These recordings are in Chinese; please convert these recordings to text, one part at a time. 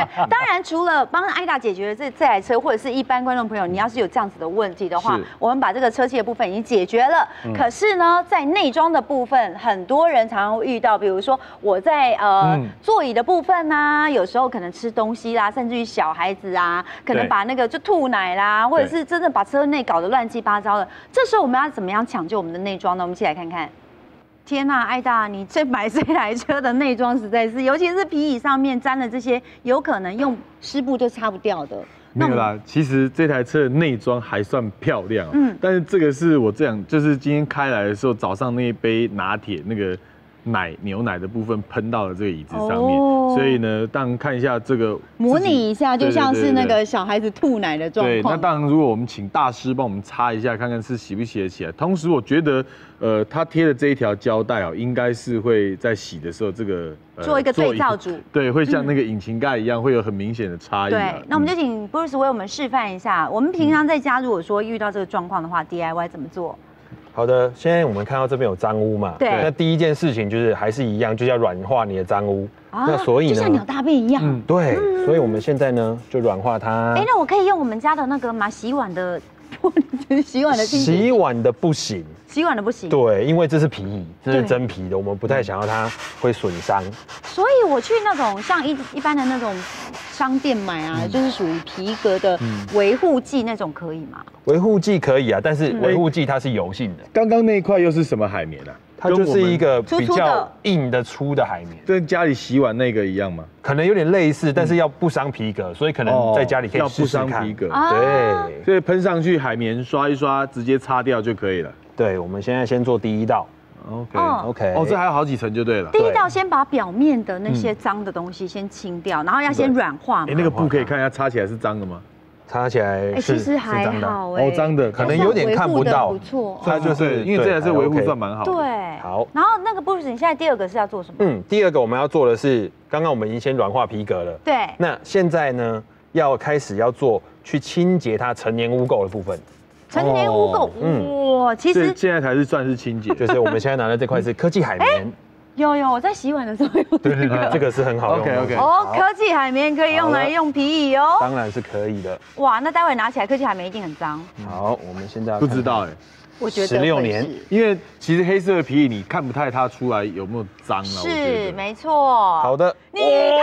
当然除了帮艾达解决这台车，或者是一般观众朋友，你要是有这样子的问题的话，我们把这个车漆的部分已经解决了。可是呢，在内装的部分，很多人常常会遇到，比如说我在座椅的部分啊，有时候可能吃东西啦，甚至于小孩子啊，可能把那个就吐奶啦，或者是真的把车内搞得乱七八糟的。这时候我们要怎么样抢救我们的内装呢？我们一起来看看。天呐，艾达，你买这台车的内装实在是，尤其是皮椅上面沾了这些，有可能用湿布就擦不掉的。 没有啦，其实这台车的内装还算漂亮，但是这个是我这样，就是今天开来的时候，早上那一杯拿铁那个牛奶的部分喷到了这个椅子上面，所以呢，当然看一下这个模拟一下，就像是那个小孩子吐奶的状况。 对，那当然，如果我们请大师帮我们擦一下，看看是洗不洗得起来。同时，我觉得，他贴的这一条胶带哦，应该是会在洗的时候，这个做一个对照组， 对，会像那个引擎盖一样，会有很明显的差异。 对，那我们就请 Bruce 为我们示范一下，我们平常在家如果说遇到这个状况的话 ，DIY 怎么做？ 好的，现在我们看到这边有脏污嘛？ 对。 那第一件事情就是还是一样，就是要软化你的脏污。那所以呢， 就像鸟大便一样。 对。所以我们现在呢，就软化它。 那我可以用我们家的那个吗？洗碗的洗碗的清洁剂。 洗碗的不行。 洗碗的不行。 对，因为这是皮椅，这是真皮的，我们不太想要它会损伤。 所以我去那种像一般的那种商店买啊，就是属于皮革的维护剂那种可以吗？ 维护剂可以啊，但是维护剂它是油性的。 刚刚那一块又是什么海绵啊？ 它就是一个比较硬的粗的海绵， 跟家里洗碗那个一样吗？ 可能有点类似，但是要不伤皮革，所以可能在家里可以试试看。要不伤皮革， 对，所以喷上去海绵刷一刷，直接擦掉就可以了。 对，我们现在先做第一道。OK， 哦，这还有好几层就对了。 第一道先把表面的那些脏的东西先清掉，然后要先软化嘛。 那个布可以看一下，擦起来是脏的吗？ 擦起来其实还好脏的， 可能有点看不到。 不错， 它就是因为这台车维护算蛮好。 对， 好。 然后那个 Bruce， 你现在第二个是要做什么？ 第二个我们要做的是，刚刚我们已经先软化皮革了。 对。 那现在呢，要开始要做去清洁它陈年污垢的部分。 陈年污垢，哇，其实现在才是算是清洁， 就是我们现在拿的这块是科技海绵。 有，我在洗碗的时候有。 对，这个是很好用的。 OK。 科技海绵可以用来用皮椅哦。 当然是可以的。 哇，那待会拿起来科技海绵一定很脏。 好，我们现在不知道我觉得 16年， 因为其实黑色的皮椅你看不太它出来有没有脏啊。 是，没错。 好的， 你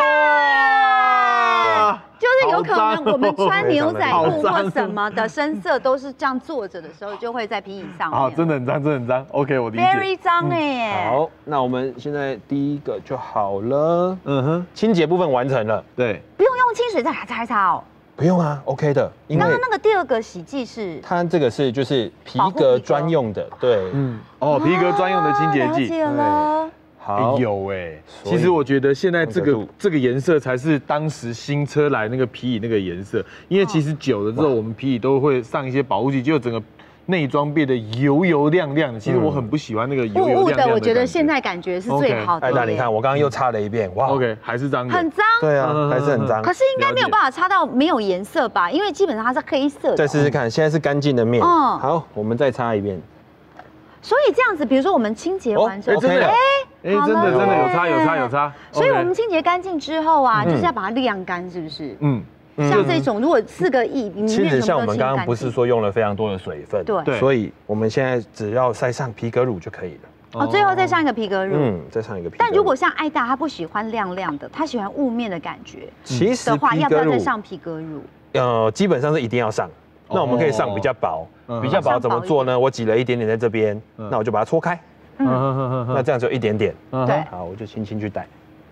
看，就是有可能我们穿牛仔裤或什么的深色都是这样坐着的时候就会在皮椅上面。 真的很脏，真的很脏。OK， 我理解。 Very 脏好，那我们现在第一个就好了。清洁部分完成了。 对， 不用用清水再擦一擦哦。 不用啊 ，OK 的。 刚刚那个第二个洗剂是？ 它这个是就是皮革专用的，对， 皮革专用的清洁剂。 了解了。 好， 有其实我觉得现在这个颜色才是当时新车来那个皮椅那个颜色，因为其实久了之后，我们皮椅都会上一些保护剂，就整个内装变得油亮亮的。其实我很不喜欢那个油亮亮的。 我觉得现在感觉是最好的。 艾达，你看我刚刚又擦了一遍，哇 ，OK， 还是脏的， 很脏。 对啊，还是很脏。 可是应该没有办法擦到没有颜色吧？因为基本上它是黑色的。 再试试看，现在是干净的面。好，我们再擦一遍。 所以这样子，比如说我们清洁完之后， 真的有擦。 所以我们清洁干净之后啊，就是要把它晾干，是不是？像这种如果4个亿， 其实像我们刚刚不是说用了非常多的水分， 对， 所以我们现在只要塞上皮革乳就可以了。 最后再上一个皮革乳， 再上一个皮革乳。 但如果像艾达，他不喜欢亮亮的，他喜欢雾面的感觉， 其实的话，要不要再上皮革乳？ 基本上是一定要上。那我们可以上比较薄，比较薄怎么做呢？我挤了一点点在这边，那我就把它搓开，那这样就一点点。 对， 好，我就轻轻去带。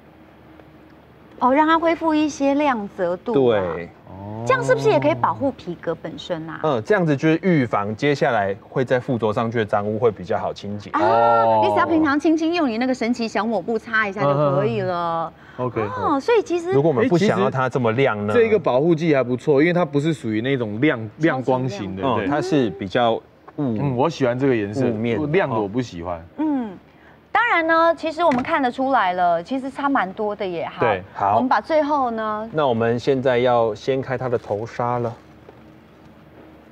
让它恢复一些亮泽度。 对， 这样是不是也可以保护皮革本身啊？ 这样子就是预防接下来会再附着上去的脏污会比较好清洁。 你只要平常轻轻用你那个神奇小抹布擦一下就可以了。 OK， 所以其实如果我们不想要它这么亮呢， 这个保护剂还不错，因为它不是属于那种亮光型的， 它是比较我喜欢这个颜色，亮的我不喜欢。 当然呢，其实我们看得出来了，其实差蛮多的耶。 对，好， 我们把最后呢， 那我们现在要掀开它的头纱了。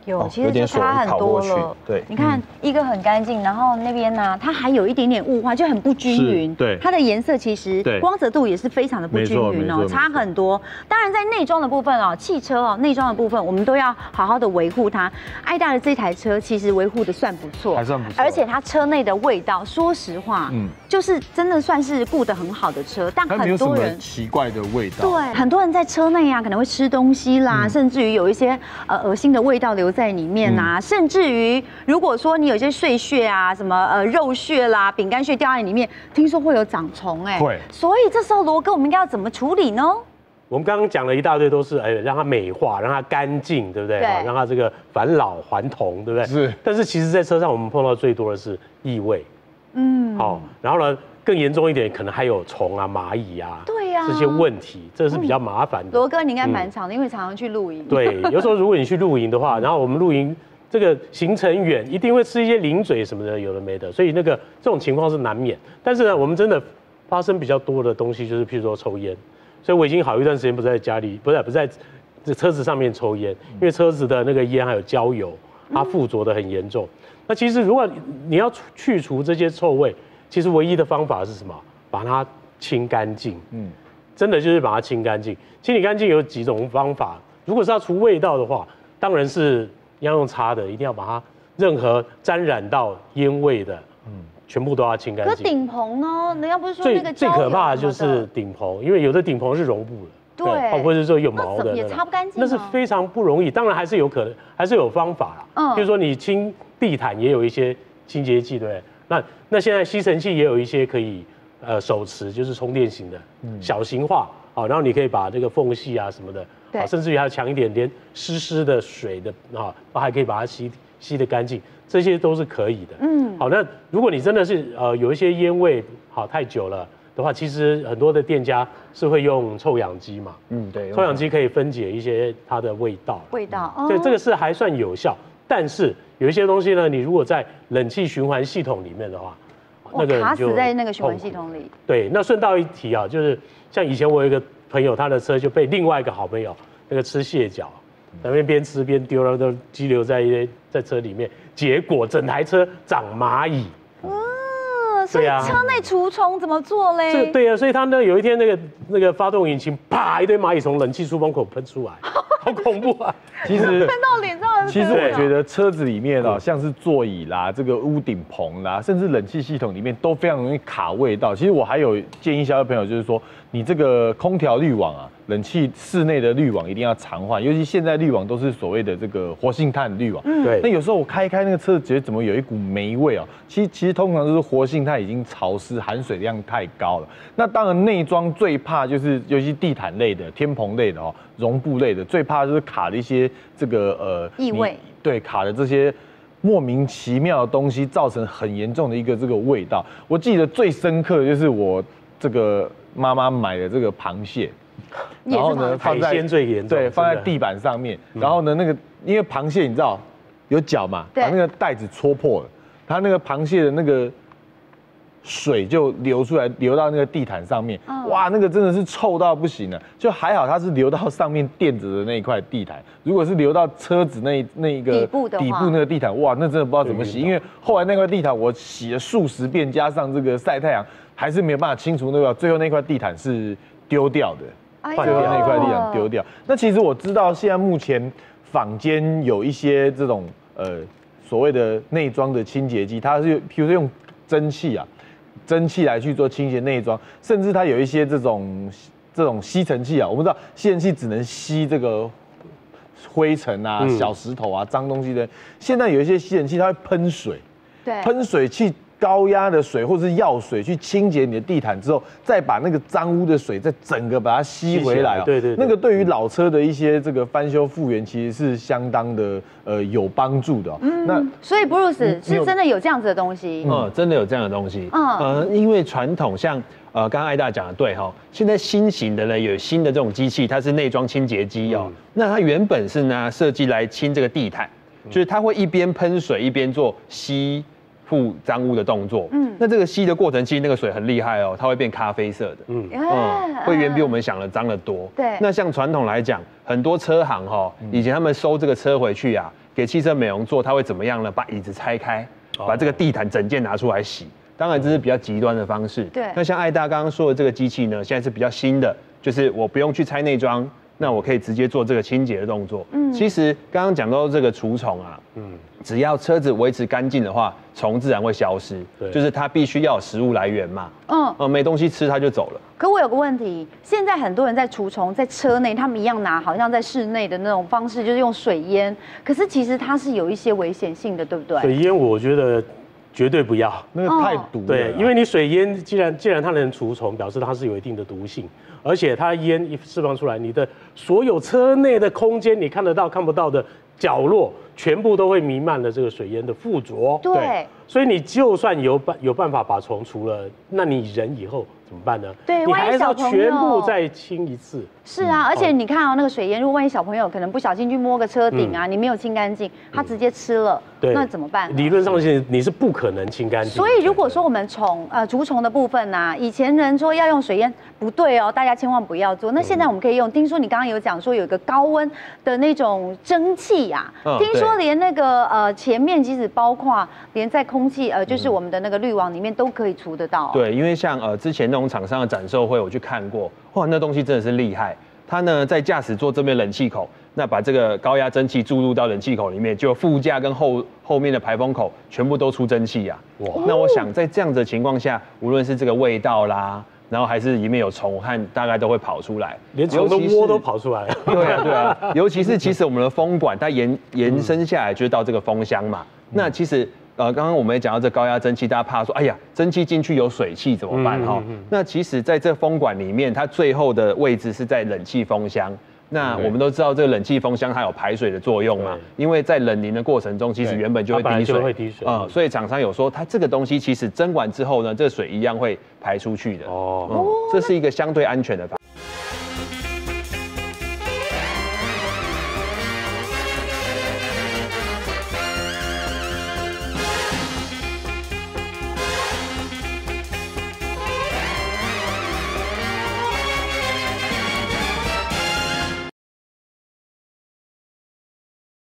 其实就差很多了。 对， 你看一个很干净，然后那边呢，它还有一点点雾化，就很不均匀。 对， 它的颜色其实光泽度也是非常的不均匀哦，差很多。当然在内装的部分哦，汽车哦内装的部分，我们都要好好的维护它。爱大的这台车其实维护的算不错， 还算不错。 而且它车内的味道，说实话，就是真的算是顾得很好的车。但很多人奇怪的味道， 对，很多人在车内啊可能会吃东西啦，甚至于有一些恶心的味道留在里面啊，甚至于如果说你有一些碎屑啊，什么肉屑啦、饼干屑掉在里面，听说会有长虫会。 所以这时候罗哥，我们应该要怎么处理呢？ 我们刚刚讲了一大堆，都是让它美化，让它干净，对不对？让它这个返老还童，对不对？ 是。 但是其实，在车上我们碰到最多的是异味，好，然后呢，更严重一点，可能还有虫啊、蚂蚁啊， 对呀， 这些问题，这是比较麻烦的。 罗哥，你应该蛮长的，因为常常去露营。 对，有时候如果你去露营的话，然后我们露营这个行程远，一定会吃一些零嘴什么的，有的没的，所以这种情况是难免。但是呢，我们真的发生比较多的东西，就是譬如说抽烟。所以我已经好一段时间不在家里，不在这车子上面抽烟，因为车子的那个烟还有焦油，它附着的很严重。那其实如果你要去除这些臭味，其实唯一的方法是什么？把它清干净。真的就是把它清干净。清理干净有几种方法。如果是要除味道的话，当然是要用擦的，一定要把它任何沾染到烟味的，全部都要清干净。 可顶棚呢？人家不是说那个最可怕的就是顶棚，因为有的顶棚是绒布的， 对， 或者说有毛的， 也擦不干净。 那是非常不容易。当然还是有可能，还是有方法啦。比如说你清地毯也有一些清洁剂，对不对？那现在吸尘器也有一些可以手持，就是充电型的，小型化，好，然后你可以把这个缝隙啊什么的，甚至于还要强一点，连湿的水的啊，都还可以把它吸得干净。这些都是可以的。好，那如果你真的是有一些烟味好太久了的话，其实很多的店家是会用臭氧机嘛。对，臭氧机可以分解一些它的味道。所以这个是还算有效。但是有一些东西呢，你如果在冷气循环系统里面的话， 那个卡死在那个循环系统里。对， 那顺道一提啊，就是像以前我有一个朋友，他的车就被另外一个好朋友那个吃蟹脚。在那边边吃边丢了，都积留在车里面，结果整台车长蚂蚁。 所以车内除虫怎么做嘞？ 对啊，所以他呢有一天那个发动引擎啪一堆蚂蚁从冷气出风口喷出来，好恐怖啊！ 其实喷到脸上。 其实我觉得车子里面啊，像是座椅啦、这个屋顶棚啦，甚至冷气系统里面都非常容易卡味道。其实我还有建议消费朋友，就是说你这个空调滤网啊，冷气室内的滤网一定要常换，尤其现在滤网都是所谓的这个活性炭滤网。对。那有时候我开那个车子，觉得怎么有一股霉味啊？其实通常都是活性炭已经潮湿，含水量太高了。那当然内装最怕就是尤其地毯类的、天棚类的哦、绒布类的，最怕就是卡的一些这个异味。 对，卡的这些莫名其妙的东西，造成很严重的一个这个味道。我记得最深刻的就是我这个妈妈买的这个螃蟹，然后呢放在最严重， 对，放在地板上面，然后呢因为螃蟹你知道有脚嘛，把那个袋子戳破了，它那个螃蟹的那个水就流出来，流到那个地毯上面，哇，那个真的是臭到不行了。就还好它是流到上面垫着的那一块地毯，如果是流到车子那一个底部那个地毯，哇，那真的不知道怎么洗。因为后来那块地毯我洗了数十遍，加上这个晒太阳，还是没有办法清除那个，最后那块地毯是丢掉的，最后那块地毯丢掉。那其实我知道现在目前坊间有一些这种所谓的内装的清洁剂，它是譬如说用蒸汽来去做清洁内装，甚至它有一些这种吸尘器啊，我们知道吸尘器只能吸这个灰尘啊、小石头啊、脏东西的。现在有一些吸尘器它会喷水，喷水去高压的水或者是药水去清洁你的地毯之后，再把那个脏污的水再整个把它吸回来。对，那个对于老车的一些这个翻修复原，其实是相当的有帮助的。 那所以 Bruce 是真的有这样子的东西。 真的有这样的东西。因为传统像刚刚艾大讲的对哈，现在新型的呢有新的这种机器，它是内装清洁机哦。那它原本是呢设计来清这个地毯，就是它会一边喷水一边做吸附脏污的动作。那这个吸的过程，其实那个水很厉害哦，它会变咖啡色的。会远比我们想的脏得多。对。那像传统来讲，很多车行以前他们收这个车回去啊， 给汽车美容做，它会怎么样呢？把椅子拆开，把这个地毯整件拿出来洗。当然这是比较极端的方式。 对。 那像爱大刚刚说的这个机器呢，现在是比较新的，就是我不用去拆内装。那我可以直接做这个清洁的动作。其实刚刚讲到这个除虫啊，只要车子维持干净的话，虫自然会消失。就是它必须要有食物来源嘛。没东西吃它就走了。 可我有个问题，现在很多人在除虫，在车内，他们一样拿好像在室内的那种方式，就是用水烟。可是其实它是有一些危险性的，对不对？ 水烟我觉得绝对不要， 那个太毒了。 对，因为你水烟既然它能除虫，表示它是有一定的毒性。而且它烟一释放出来，你的所有车内的空间，你看得到看不到的角落，全部都会弥漫了这个水烟的附着。 对， 所以你就算有办法把虫除了，那你人以后怎么办呢？ 对， 你还是要全部再清一次。 是啊，而且你看那个水烟，如果万一小朋友可能不小心去摸个车顶啊，你没有清干净，他直接吃了，那怎么办？ 理论上你是不可能清干净。 所以如果说我们除虫的部分啊，以前人说要用水烟，不对哦，大家千万不要做。那现在我们可以用，听说你刚刚有讲说有一个高温的那种蒸汽啊，听说连那个前面即使包括连在空气就是我们的那个滤网里面都可以除得到。 对，因为像之前那种厂商的展售会我去看过，哇，那东西真的是厉害。它呢在驾驶座这边冷气口，那把这个高压蒸汽注入到冷气口里面，就副驾跟后面的排风口全部都出蒸汽啊。哇！那我想在这样的情况下，无论是这个味道啦，然后还是里面有虫，我看大概都会跑出来， 连虫的窝都跑出来了。 对啊，尤其是其实我们的风管它延伸下来就是到这个风箱嘛。那其实刚刚我们也讲到这高压蒸汽，大家怕说，哎呀，蒸汽进去有水汽怎么办哈？那其实在这风管里面，它最后的位置是在冷气风箱。那我们都知道这个冷气风箱它有排水的作用嘛，因为在冷凝的过程中，其实原本就会滴水，所以厂商有说它这个东西其实蒸完之后呢，这水一样会排出去的。这是一个相对安全的方法。